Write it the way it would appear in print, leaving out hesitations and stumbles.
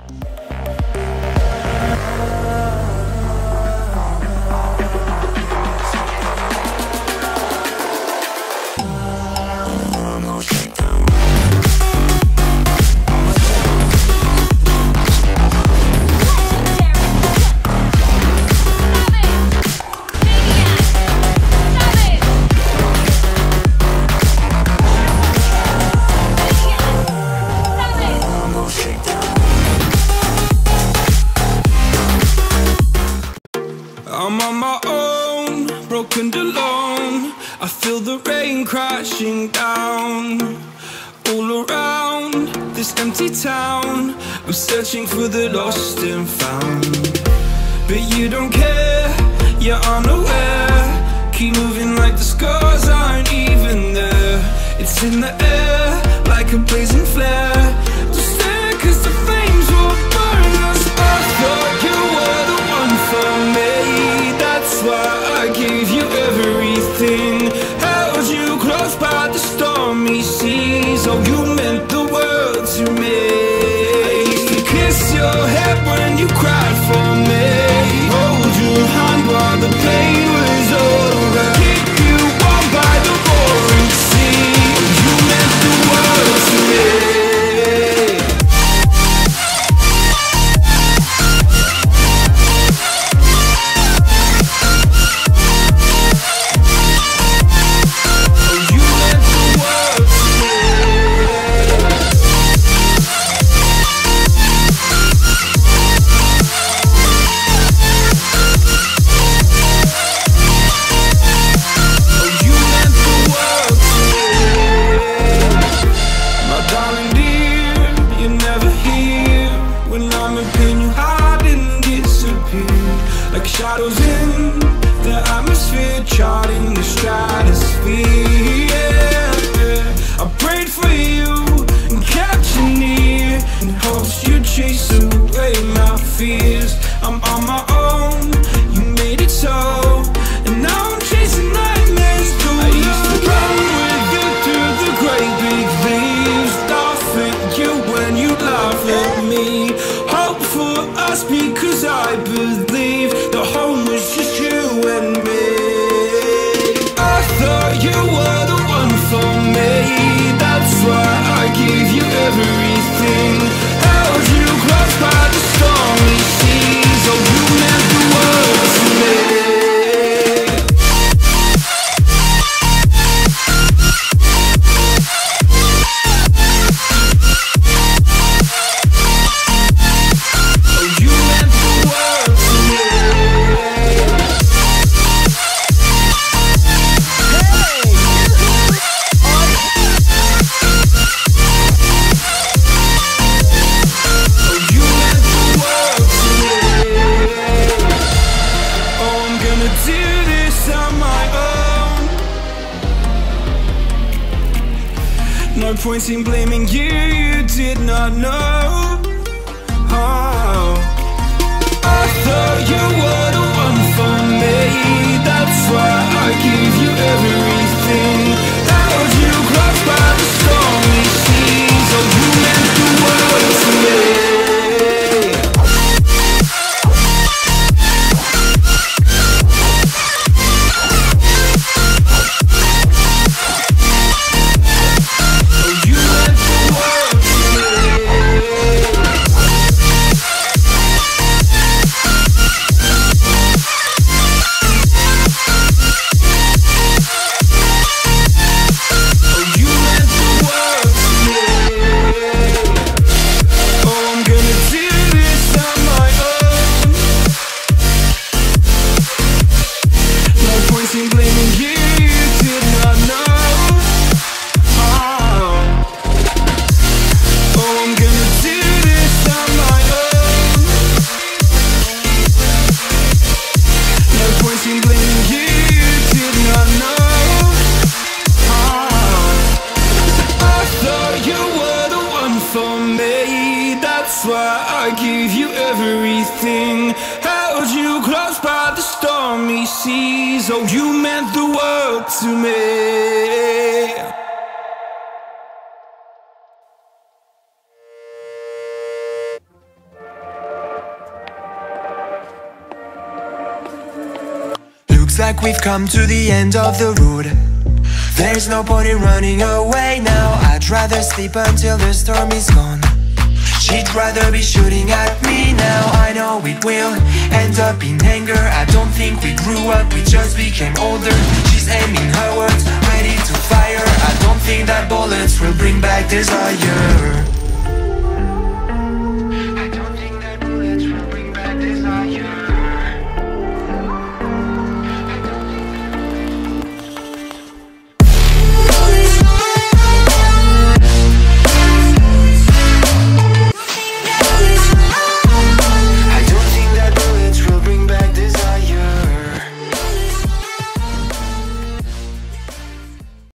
I'm on my own, broken alone. I feel the rain crashing down all around this empty town. I'm searching for the lost and found, but you don't care, you're unaware. Keep moving like the scars aren't even there. It's in the air like a blazing flare. Just stare, 'cause the flames will burn us. I thought you were the one for me. That's why I gave you everything. Held you close by the stormy seas. Oh, you meant the world to me. I used to kiss your head when you cried for me. Hold your hand while the pain was over. Keep you warm by the roaring sea. You meant the world to me. Shadows in the atmosphere, charting the stratosphere. Yeah. I prayed for you and kept you near, in hopes you'd chase away my fears. I'm on my own, you made it so, and now I'm chasing nightmares through. I used to run with you through the great big leaves, laugh at you when you laugh at me. Hope for us because I believe the home was just you and me. I thought you were the one for me. That's why I gave you everything. Held you close by the stormy seas. Oh, you meant the world to me. No point in blaming you, you did not know. Oh, I thought you were the one for me. That's why I gave you everything. Held you close by the stormy seas. Oh, you meant the world to me. That's why I gave you everything. Held you close by the stormy seas. Oh, you meant the world to me. Looks like we've come to the end of the road. There's no point in running away now. I'd rather sleep until the storm is gone. She'd rather be shooting at me now. I know it will end up in anger. I don't think we grew up, we just became older. She's aiming her words, ready to fire. I don't think that bullets will bring back desire.